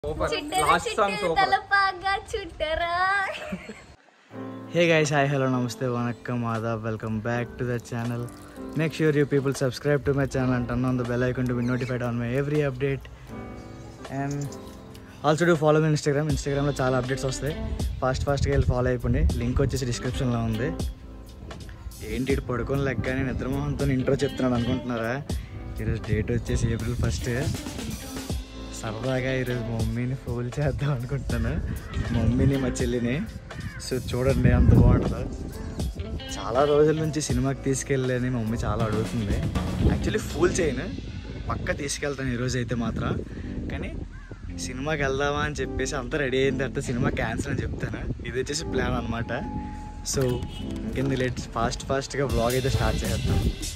Hey guys, hi, hello, namaste, vanakkam, adab, welcome back to the channel. Make sure you people subscribe to my channel and turn on the bell icon to be notified on my every update. And also do follow me on Instagram. Instagram lo chaala updates vastayi. Fast ga velli follow ayipandi. Link vachesi description lo undi. ఏంటి ఇటు పడుకొని లెక్కని నిద్రమోహంతో intro చెప్తున్నాడు అనుకుంటున్నారా? ఈరోజు date వచ్చేసి April 1st. సరదాగా ఈరోజు మమ్మీని ఫోన్ చేద్దాం అనుకుంటున్నాను, మమ్మీని మా చెల్లిని. సో చూడండి అంత బాగుంటుందో. చాలా రోజుల నుంచి సినిమాకి తీసుకెళ్ళని మా మమ్మీ చాలా అడుగుతుంది. యాక్చువల్లీ ఫూల్ చేయను, పక్క తీసుకెళ్తాను ఈరోజు అయితే మాత్రం. కానీ సినిమాకి వెళ్దామా అని చెప్పేసి అంతా రెడీ అయిన తర్వాత సినిమా క్యాన్సిల్ అని చెప్తాను. ఇది వచ్చేసి ప్లాన్ అనమాట. సో ఇంకెందుకు లేట్, ఫాస్ట్గా వ్లాగ్ అయితే స్టార్ట్ చేద్దాం.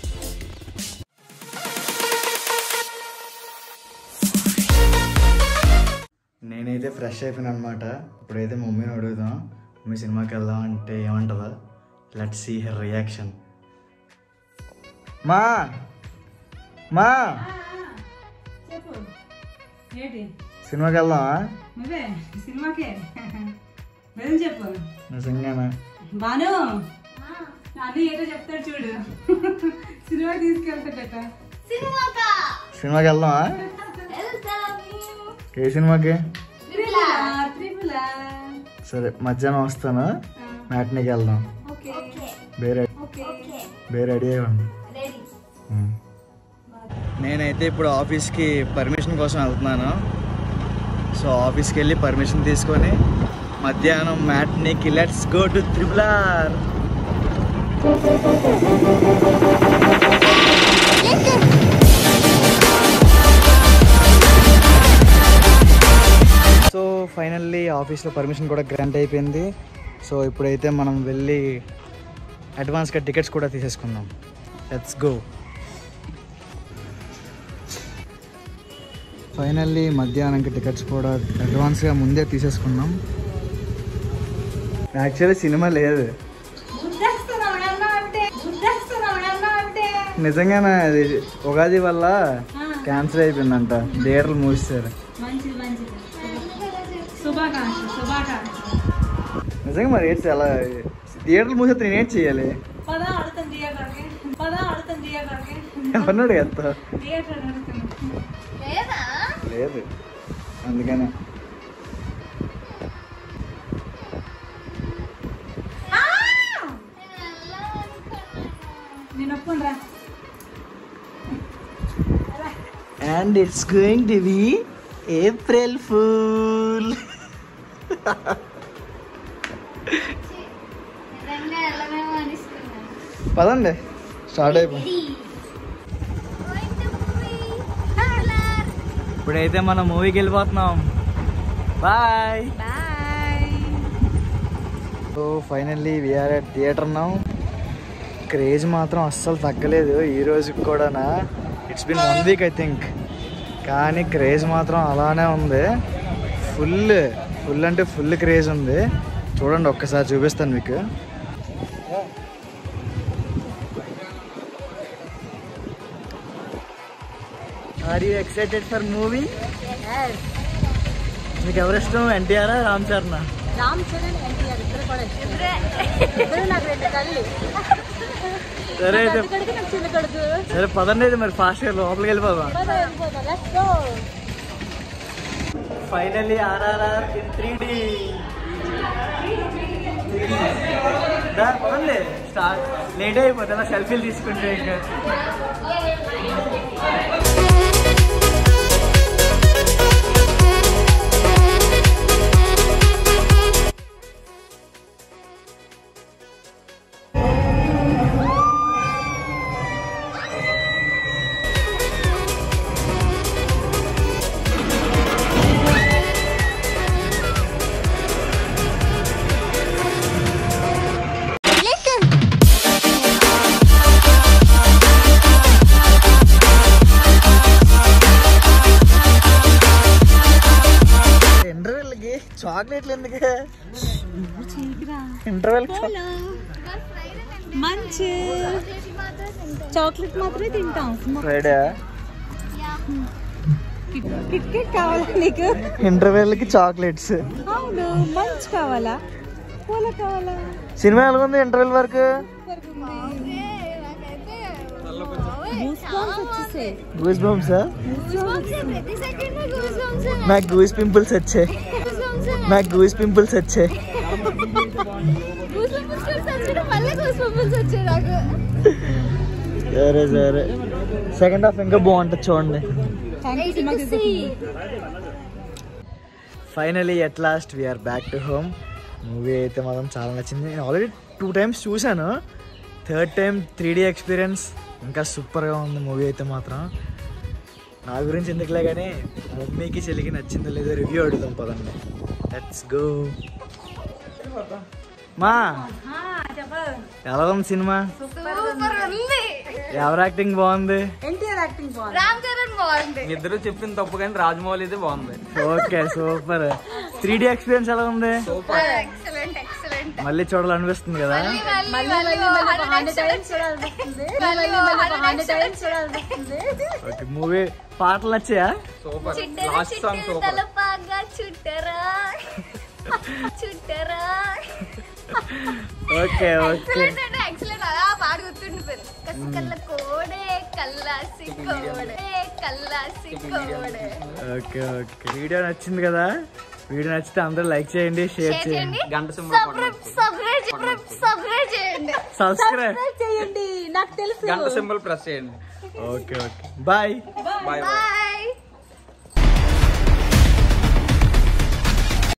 నేనైతే ఫ్రెష్ అయిపోయాను అనమాట. ఇప్పుడైతే మమ్మీని అడుగుదాం, మమ్మీ సినిమాకి వెళ్దాం అంటే ఏమంటుందో. Let's see her reaction. మా మా సినిమాకి వెళ్దామా? నిజంగానా? బాను అది ఏదో చెప్తాడు చూడు, సినిమా తీసుకెళ్తాడట. సినిమాకి వెళ్దామా? ఏ సినిమాకి? సరే మధ్యాహ్నం వస్తాను, మ్యాట్నీకి వెళ్దాం. రెడీ అయ్యండి. నేనైతే ఇప్పుడు ఆఫీస్కి పర్మిషన్ కోసం వెళ్తున్నాను. సో ఆఫీస్కి వెళ్ళి పర్మిషన్ తీసుకొని మధ్యాహ్నం మ్యాట్నీకి let's go to RRR. So finally ఆఫీస్లో పర్మిషన్ కూడా గ్రాంట్ అయిపోయింది. సో ఇప్పుడైతే మనం వెళ్ళి అడ్వాన్స్గా టికెట్స్ కూడా తీసేసుకుందాం. Let's go. ఫైనల్లీ మధ్యాహ్నంకి టికెట్స్ కూడా అడ్వాన్స్గా ముందే తీసేసుకున్నాం. యాక్చువల్లీ సినిమా లేదు, నిజంగానే అది ఉగాది వల్ల క్యాన్సిల్ అయిపోయిందంట, థియేటర్లు మూసేశారు. నిజంగా మరి ఏంటి అలా థియేటర్లు మూసేస్తే నేనేం చెయ్యాలి? ఎవరినాడు కదా లేదు, అందుకనే. And it's going to be April Fool. పదండి స్టార్ట్ అయిపోయింది. ఇప్పుడైతే మనం మూవీకి వెళ్ళిపోతున్నాం. Bye. So finally we're at theatre now. Craze మాత్రం అస్సలు తగ్గలేదు ఈ రోజుకి కూడా. It's been 1 week I think, కానీ క్రేజ్ మాత్రం అలానే ఉంది. ఫుల్ అంటే ఫుల్ క్రేజ్ ఉంది. చూడండి ఒక్కసారి చూపిస్తాను మీకు. Are you excited for movie? మీకు ఎవరు ఇష్టం, ఎన్టీఆర్ రామ్ చరణ్? సరే అయితే సరే పదండి అయితే మరి ఫాస్ట్గా లోపలికి వెళ్ళిపోదాం. Finally RRR in 3D. పదండి స్టార్ట్, లేట్ అయిపోతుందా సెల్ఫీలు తీసుకుంటే. ఇంకా చాక్లెట్లు ఎందుకు? ఇంటర్వెల్ మంచి చాక్లెట్ మాత్రమే తింటాం. ఫ్రైడే కిట్ కేట్ కావాలా నీకు? ఇంటర్వెల్ కి చాక్లెట్స్. అవును, మంచి కావాలా పూల కావాలా? సినిమా ఎలా ఉంది ఇంటర్వెల్ వరకు? గూస్ బంప్స్ నాకు గూస్ పింపుల్స్ వచ్చాయి. నాకు గూస్ పింపుల్స్ వచ్చాయి. సరే సరే, సెకండ్ హాఫ్ ఇంకా బాగుంటుంది చూడండి. Finally at last we're back to home. Movie అయితే మాత్రం చాలా నచ్చింది. నేను ఆల్రెడీ 2 times చూశాను. Third time 3D experience. ఇంకా సూపర్గా ఉంది మూవీ అయితే మాత్రం. నా గురించి ఎందుకులే కానీ మమ్మీకి చెల్లికి నచ్చిందో లేదో రివ్యూ అడుగుతాం పదండి. Let's go. మా ఎలా ఉంది సినిమా? ఎవరు యాక్టింగ్ బాగుంది? ఇద్దరు చెప్పింది తప్పు కానీ రాజమౌళి ఇది బాగుంది. Okay super. 3D ఎక్స్పీరియన్స్ ఎలా ఉంది? మళ్ళీ చూడాలనిపిస్తుంది కదా. ఓకే, మూవీ పాటలు నచ్చాయా? Super. Last song super. Okay okay okay okay. Video నచ్చింది కదా? వీడియో నచ్చితే అందరూ లైక్ చేయండి, షేర్ చేయండి, గంట సింబల్ సబ్స్క్రైబ్ చేయండి. నాకు తెలుసు, గంట సింబల్ ప్రెస్ చేయండి. Okay okay, bye bye.